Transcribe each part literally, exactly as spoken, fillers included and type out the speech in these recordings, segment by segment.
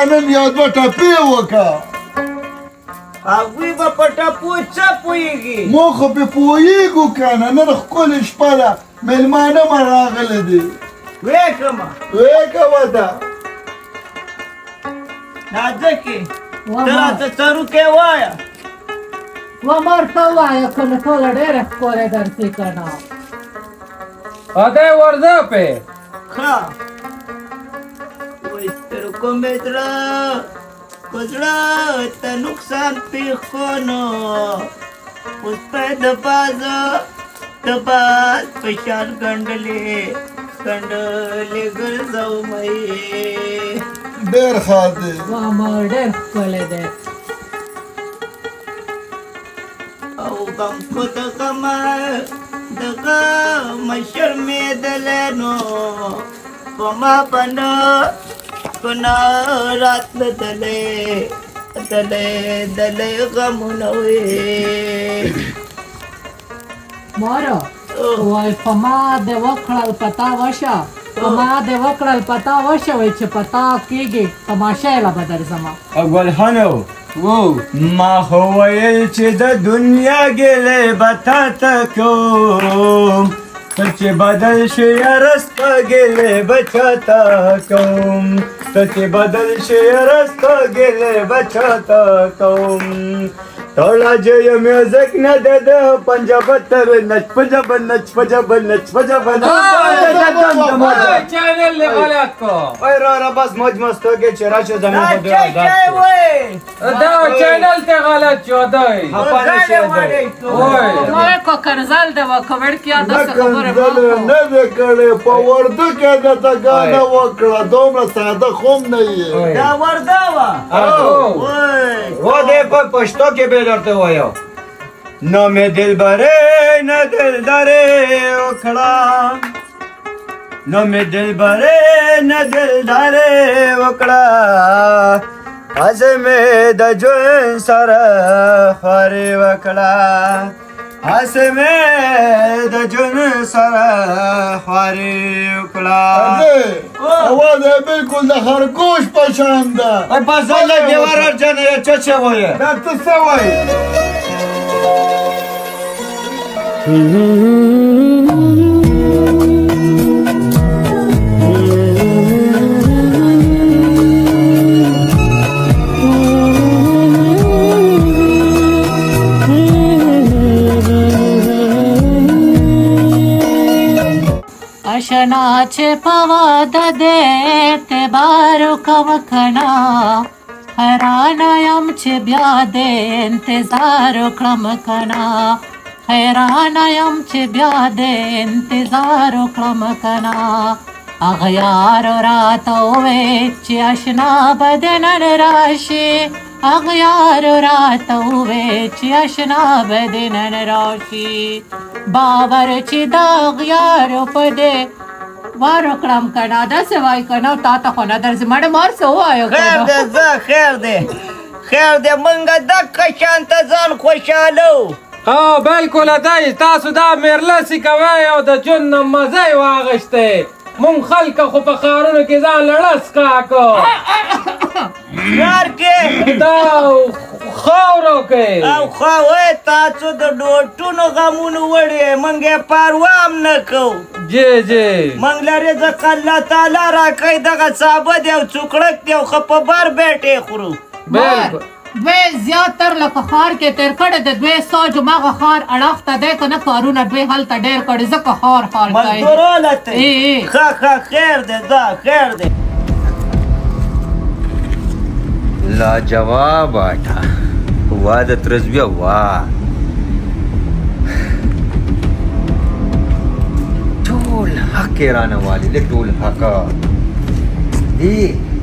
نن یو دوه ټپې وکړه هغوی به په ټپو څه پوهېږي موږ خو پې پوهېږو که نه نن ښکلې شپه ده مېلمانه مه راغلی دي ویې کړمه ویې کوه ده نازکې ته راته څروکی وایه ومر ته ووایه که نو ټوله ډېره ښکلې درځي که نه خدای ورځه پې ښه وایي سترګو مې زړه په زړه ته نقصان پېښ کړو نو اوس باید د بازه د باز په شان ګنډلې ګنډلې ګرځومه یې ډېر ښه دی ومر ډېر ښکلی دی او غم خو د غمه د غمه شرمېدلی نو په ما به نه په نه راتله دلی دلی دلی غمونه وې مارو وای په ما دې وکړل په تا وشه په ما دې وکړل په تا وشه وایي چې په تا کېږي تماشا یې به به درځمه ګلخانو ما خو ویل چې د دنیا ګیلې به تا ته کوم ته چې بدل شي یاره ستا ګیلې به چا ته کوم ته چې بدل شي یاره ستا ګیلې به چا ته کوم تولا جای میوزک نده ده پنجابه تر نچ پجابه نچ پجابه نچ پجابه چینل لی غلط کو وای را را بس موج مستو که چرا شو زمین خود رو آزاد دا چینل تی غلط شو دای حپانه شو دای وای کو کرزل ده و کومړ کیا داسې خبره نه نه دی کړی په ورده کې درته ګاډه وکړه دومره ساده خوم نه یې دا ورده وه و دی په پښتو کې به درته وایم نه مې دلبرې نه دلدارې وکړه نه مې دلبرې نه دلدارې وکړه هسې مې د ژوند سره خوارې وکړه هسې مې د ژوند سره خوارې وکړه اواز یې بلکل د خرګوش په شان ده پسله دیوار جانه یا چه چه وایه دا ته څه وایې اشنا چې په واده دې اعتبار کوه که نه حیرانه یم چې بیا دې انتظار وکړم که نه حیرانه یم چې بیا دې انتظار وکړم که نه هغه یارو راته وویل چې اشنا به دې نن راشي هغه یارو راته وویل چې اشنا به دې نن راشي باور چې د هغه یارو په دې وار وکړم که نه داسې وایي که نه تا ته خو نه درځي مړه مار څه ووایو خیر دی ځه خیر دی خیر دی موږ دقه شانته ځان خوشحالو ها بلکل دی تاسو دا میرلسي کوئ او د ژوند نه مزه یې واخیستی مونږ خلکه خو په ښارونو کې ځان لړس کاکو ښار کې دا خاورو کې او خوا وای تاسو د ډوټونو غمونو وړې موږ یې پروا هم نه کوو جی جی موږ له رزق الله تعالی راکوي دغه ثابت دی او څوکړک دی او ښه په بر بیټې خورو بلکل دوی زیاتر لکه ښار کې تېر کړی د دوی سا جماغه ښار اړخ ته دی که نه کارونه دوی هلته ډېر کړي ځکه ښار ښار کوي مزدورانه ته ښه ښه خیر دی ځه خیر دی لاجواب آټا واہ د ترزبیه واہ ټول حق یې رانه والي دی ټول حقه دی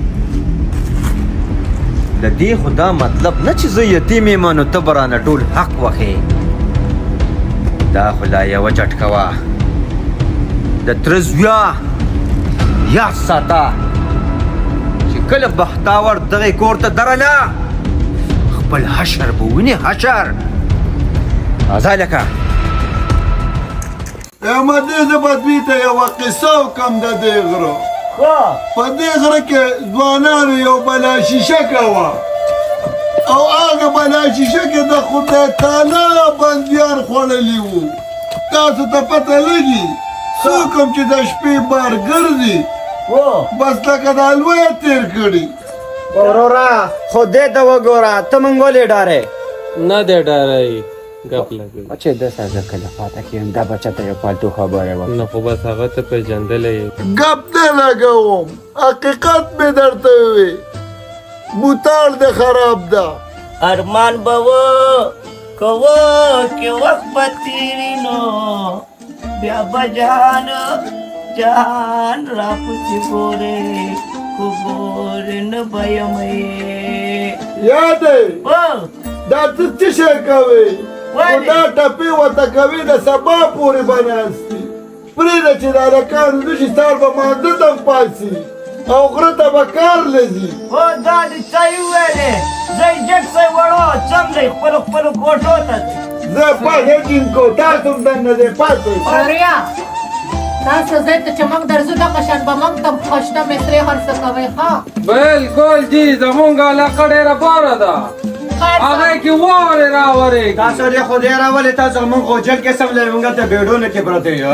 د دې خو دا مطلب نه چې زه یتیم یم نو ته به رانه ټول حق وښې دا خو لا یوه چټکه وه د تره زویه یاد ساته چې کله بختاور دغې کور ته درله خپل حشر به وینې حشر راځه لکه احمدې زه به دوی ته یوه قصه وکړم د دې غره په دې غره کې ځوانانو یو بلا شیشه کوه او هغه بلا شیشه کې د خدای تعالی بندیان خوړلي وو. تاسو ته پته لګي څوک هم چې د شپې بار ګرځي بس لکه د الوه یې تېر کړي. وروره خو دې ته وګوره ته موږ ولې ډارې؟ نه دی ډارئ ګپ لګوي. بچې داسې زه کله پاته کېږم دا بچه ته یو فالتو خبرې وکړه. نه خو بس هغه ته پېژندلی یې. ګپ نه لګوم حقیقت مې درته ووی. بوتاړ دې خراب ده. ارمان به و کوه که وخت به تېري نو بیا به جهان جهان را پسې ګورې خو ګورې نه به یمه یاد دی دا ته څه شی کوې؟ خو دا ټپې ورته کوې د سبا پورې به ناستي. پرېږده چې د هلکانو نه شي سهار به مانځه ته هم پاڅي او غره ته به کار لځي. هو دا دې صحیح وویلې. ځئ جګ ځئ وړو څم دی خپلو خپلو کوټو ته ځئ. زه پاڅې جینکو تاسو هم دننه دی پاڅئ. اوریا تاسو ځای ته چې موږ درځو دغه شان به موږ ته خشته مصرې هر څه کوئ ښه. بالکل جي زمونږ علاقه ډېره باره ده هغې کې واورې راورېږي. تاسو دې خو دې راولې تاسو موږ خو جل قسم لري موږ ته بیډونه کې پراته یو.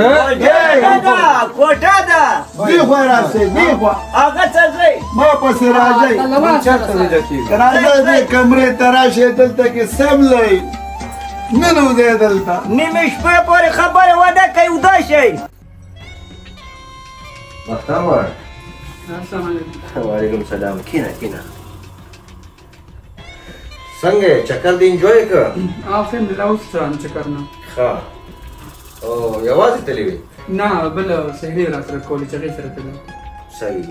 کوټه ده دې خوا راسئ دې خوا هغه ته ځئ. ما پسې راځئ. چېرته ویده کېږي؟ راځئ دې کمرې ته راشئ دلته کې سملئ ننوځئ دلته. نیمې شپې پورې خبرې ونه کوئ وده شئ. مختار وعلیکم سلام. کینه کینه څنګه چکر دې انجوای کړ؟ اه فهمت اوس روان چکر نه. ښه او یوازې تللی وې؟ نه بله سهیلي راسره کولې چې هغې سره تلم. صحیح.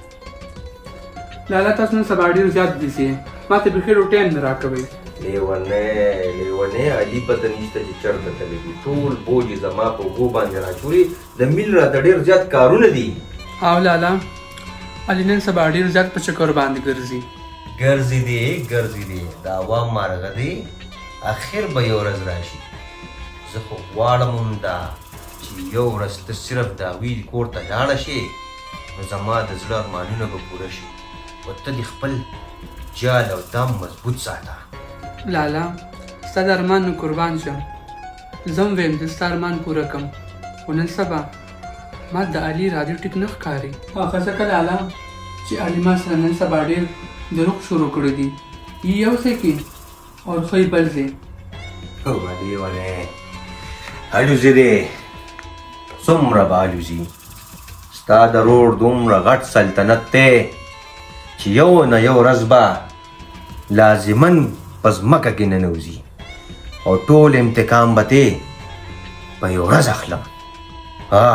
لالا تاسو نن سبا ډېر زیات بیسي یې ما ته بیخي روټۍ هم نه راکوئ. لیونی لیونی علي پته نشته چې چېرته تللی دي. ټول بوج یې زما په اوږو باندې راچوري. د میل راته ډېر زیات کارونه دي. او لالا علي نن سبا ډېر زیات په چکر باندې ګرځي. ګرځي دی ګرځي دی د عوام مارغه دی اخر به یو ورځ راشي. زه خو غواړم همدا چې یو ورځ ته صرف د هغوی کور ته لاړه شې نو زما د زړه ارمانونه به پوره شي او ته دې خپل جال او دم مضبوط ساته. لالا ستا د ارمان نه قربان شم. زه هم ویم چې ستا ارمان پوره کړم خو نن سبا ما د علي رادیو ټیک نه ښکاري. هغه ځکه لالا چې علي ما سره نن سبا ډېر دروغ شروع کړی دي. یو ځای کې او ښایي بل ځای. هو علي ولې الوزي دی څومره به الوزي. ستا د روډ دومره غټ سلطنت دی چې یو نه یو ورځ به لازمن په ځمکه کې ننوځي او ټول انتقام به تې په یو ورځ اخلم. ها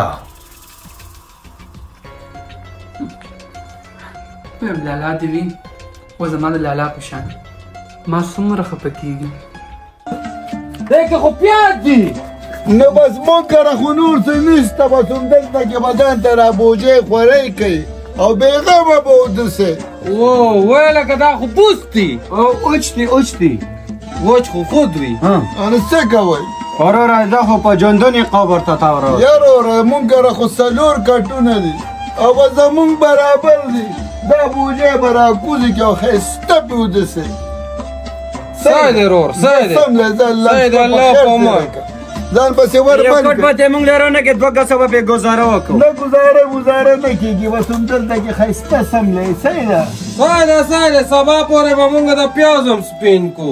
ویم لالا دې وي و زما د لالا په شان ما څومره خفه کېږي. دی که خو پیاز دي نو بس موږ کره خو نور څه نشته بس همدلته کې بدن ته رابوجۍ خورۍ کوي او بېغمه به ودسې. او ویې لکه دا خو بوس دي اوچ دي اوچ دي وچ خو خود وي. نو څه کوئ؟ وروره زه خو په ژوندون قبر ته تاوره. یاره وروره موږ کره خو څلور کټونه دي او به زموږ برابر دي. دا بوجۍ به راکوزي کړي او ښایسته پې ودسې. سای دی رور سای دی سم دی سای دی الله په امان. ځان پسې ور یو بند کوټ به ته موږ لرو نه کې دوه کسه به پې ګزاره وکړو. نه ګزاره ګزاره نه کېږي بس همدلته کې ښایسته سم دی. صحیح ده سای دی سای دی سبا پورې به مونږ د پیاز هم سپین کو.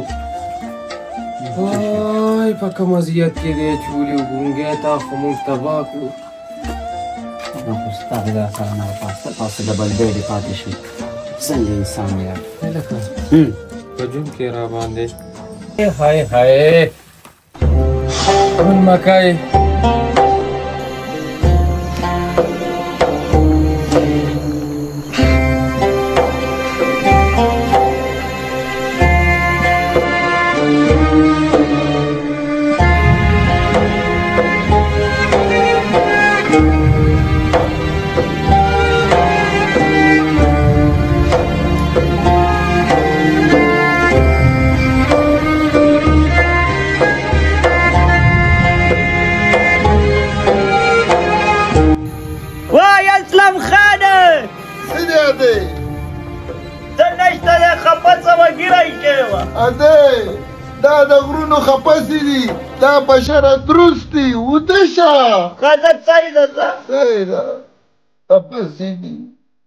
وای په کوم وضعیت کې دی چولې ګونګی تا خو مونږ تباه کړو. خو ستا د سره نه پاسه تاسو د بلبېلې پاتې شو. څنګه انسان یې په جون کې را باندې هاي هاي ون مکای دا د غرونو خپسې دي دا بشره دروست دي وده شه ښځه څه ده ځه صحیح ده خپسې دي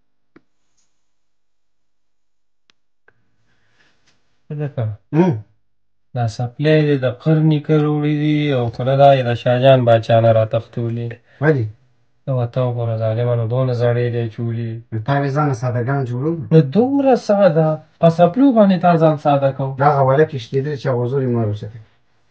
دا سپلی دی د قرني کروړي دي او کله دا یې د شاهجان باچا نه راتښتولي ولې ته ورته وګوره ظالمانو دونه زړې دی چولي تا وې ځان سادهګان جوړو نو دومره ساده په سپلو باندې تا ځان ساده کوو دغه وله کښتېدلې چې غوزور یې مړ وچتې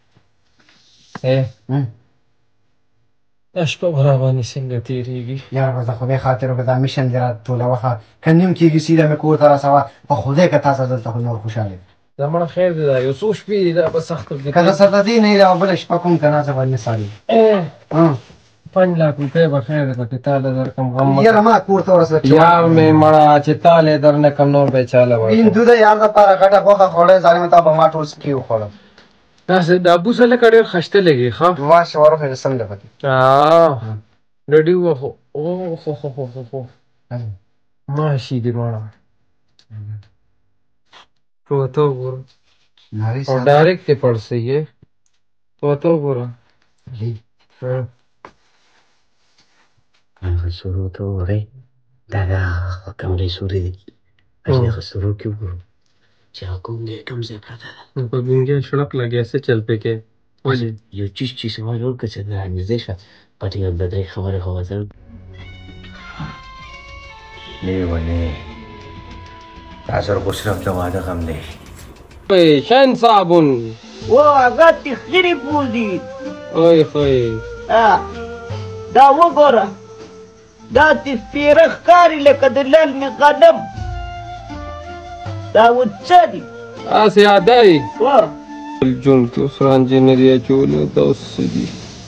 دا شپه به راباندې څنګه تېرېږي یاره بس د خدای خاطر وکړه دا میشن دې را ټولوخه که نیم کېږي سیده مې کور ته رسوه په خدای که تاسو دلته خو نور خوشحاله دي زمړه خیر دی دا یو څو شپې دي دا به سخته که زه سره دې نه یې بله شپه کوم که نه زه به نه سړي پنځ لاک روپۍ به خیر دی چې تا له درکړم غم مه یاره ما کور ته ورسوه یار مې مړه چې تا له در نه کم نور به یې چاله هندو د یار دپاره غټه غوښه خوړی ظالمه تا به ما ټول سکي وخوړم داسې دا بوسه لکه ډېر خشته لګي ښه واشه ورخېږه څنګه پکې ډډي وخو اوخو خو خو خو خو ماشي دې مړه تو ته وګوره او ډایرکټ یې پړسوي یې تو ته وګوره هغه سورو ته وګورئ دا د کمرې سوري دي هغه سورو کې وګورو چې هغه کوم دی کوم ځای پرته ده په ګونګۍ شړک لګیا څه چل پکې ولې یو چیز چې سوال وکړه چې دا نږدې شه پټې یو بدرې خبرې خو وزر لیونې تا سره خو صرف د واده غم دی شین صابون و هغه تخیرې پوزي اوی خوی دا وګوره دا دې سپېره ښکاري لکه د للمې غنم دا اوس څه دي هسې عادی جون کې اوس رانجې نه دي اچولي دا اوس څه دي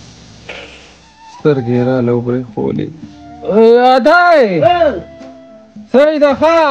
سترګې یې راله وبرېښولې عادی صحیح ده ښه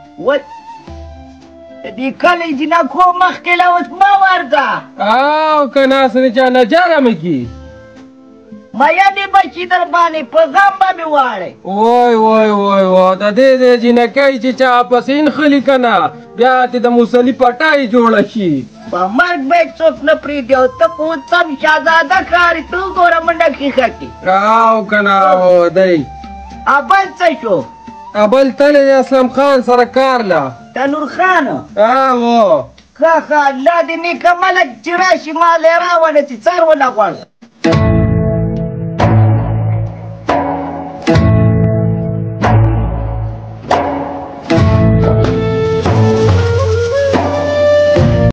د دې کلي جنکو مخکې له اوس مه ورځه او که ناسې چا نجاره مې کي میینې بچي در باندې په غم به مې واړی وای وای وای وای د دې د جنکۍ چې چا پسې نښلي که نه بیا دې د موسلي پټۍ جوړه شي په مرګ به یې څوک نه پرېږدي او ته خو اوس هم شهزاده ښکارې ته وګوره منډه ښیښه کې او که نه دی ابل څه شو ابل تللی د اسلم خان سره کار له تنور خانه هغه ښه ښه الله دې نیکه ملک چې راشي ما له یې راونه چې څر ونه غواړم